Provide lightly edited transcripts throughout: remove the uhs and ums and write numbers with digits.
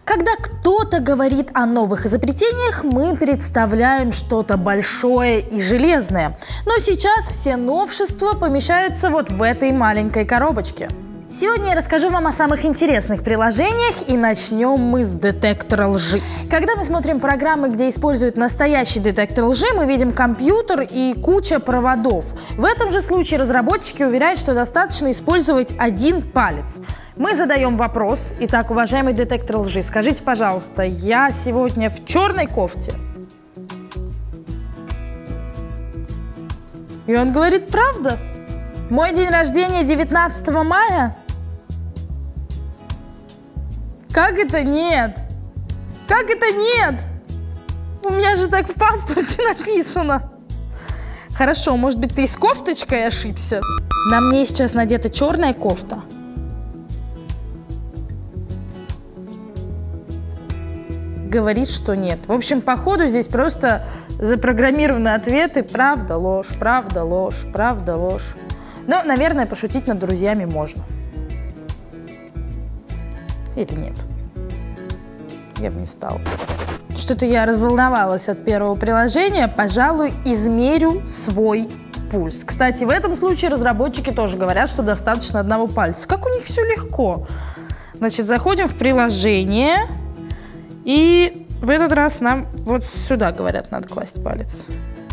Когда кто-то говорит о новых изобретениях, мы представляем что-то большое и железное. Но сейчас все новшества помещаются вот в этой маленькой коробочке. Сегодня я расскажу вам о самых интересных приложениях, и начнем мы с детектора лжи. Когда мы смотрим программы, где используют настоящий детектор лжи, мы видим компьютер и куча проводов. В этом же случае разработчики уверяют, что достаточно использовать один палец. Мы задаем вопрос. Итак, уважаемый детектор лжи, скажите, пожалуйста, я сегодня в черной кофте? И он говорит, правда? Мой день рождения 19 мая? Как это нет? Как это нет? У меня же так в паспорте написано. Хорошо, может быть, ты с кофточкой ошибся? На мне сейчас надета черная кофта. Говорит, что нет. В общем, походу здесь просто запрограммированы ответы правда, ложь, правда, ложь, правда, ложь. Но, наверное, пошутить над друзьями можно. Или нет? Я бы не стала. Что-то я разволновалась от первого приложения. Пожалуй, измерю свой пульс. Кстати, в этом случае разработчики тоже говорят, что достаточно одного пальца. Как у них все легко. Значит, заходим в приложение. И в этот раз нам вот сюда, говорят, надо класть палец.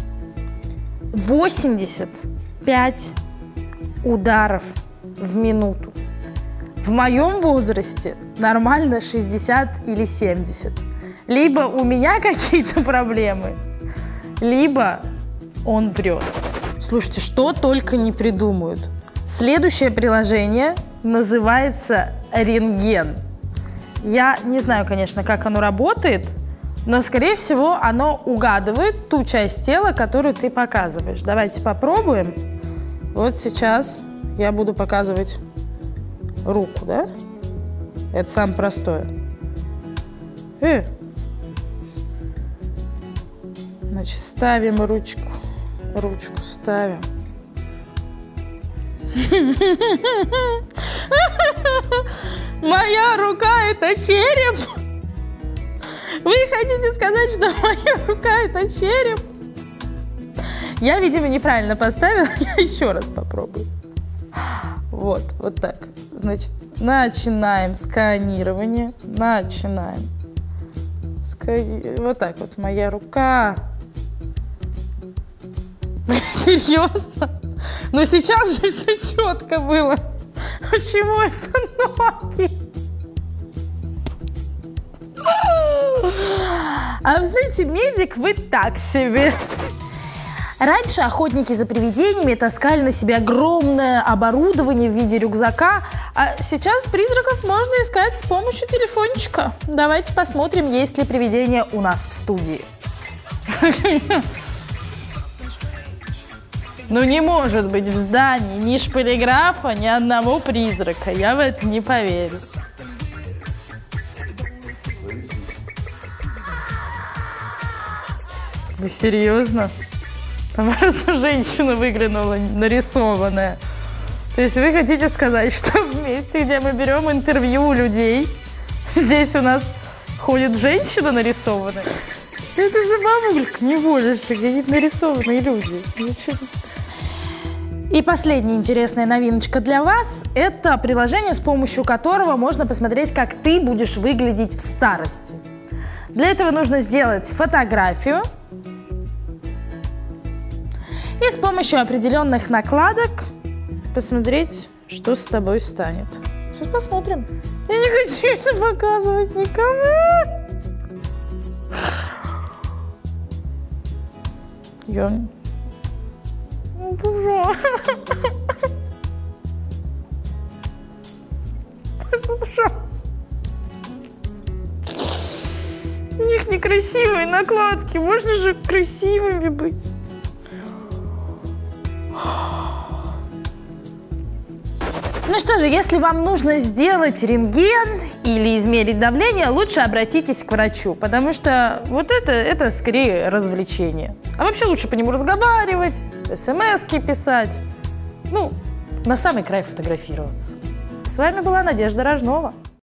85 ударов в минуту. В моем возрасте нормально 60 или 70. Либо у меня какие-то проблемы, либо он врет. Слушайте, что только не придумают. Следующее приложение называется «Рентген». Я не знаю, конечно, как оно работает, но, скорее всего, оно угадывает ту часть тела, которую ты показываешь. Давайте попробуем. Вот сейчас я буду показывать руку, да? Это самое простое. Значит, ставим ручку. Ручку ставим. Моя рука – это череп? Вы хотите сказать, что моя рука – это череп? Я, видимо, неправильно поставила. Я еще раз попробую. Вот так. Значит, начинаем сканирование. Начинаем. Вот так вот моя рука. Серьезно? Но сейчас же все четко было. Почему это ноги? А вы знаете, медик вы так себе. Раньше охотники за привидениями таскали на себе огромное оборудование в виде рюкзака, а сейчас призраков можно искать с помощью телефончика. Давайте посмотрим, есть ли привидение у нас в студии. Ну не может быть в здании ни шпилеграфа, ни одного призрака. Я в это не поверю. Вы серьезно? Там просто женщина выглянула нарисованная. То есть вы хотите сказать, что в месте, где мы берем интервью у людей, здесь у нас ходит женщина нарисованная? Это же бабулька, не больше, какие-то нарисованные люди. И последняя интересная новиночка для вас – это приложение, с помощью которого можно посмотреть, как ты будешь выглядеть в старости. Для этого нужно сделать фотографию и с помощью определенных накладок посмотреть, что с тобой станет. Сейчас посмотрим. Я не хочу это показывать никому. Ужасно. Это ужасно. У них некрасивые накладки. Можно же красивыми быть. Ну что же, если вам нужно сделать рентген или измерить давление, лучше обратитесь к врачу, потому что вот это скорее развлечение. А вообще лучше по нему разговаривать, смс-ки писать, ну, на самый край фотографироваться. С вами была Надежда Рожнова.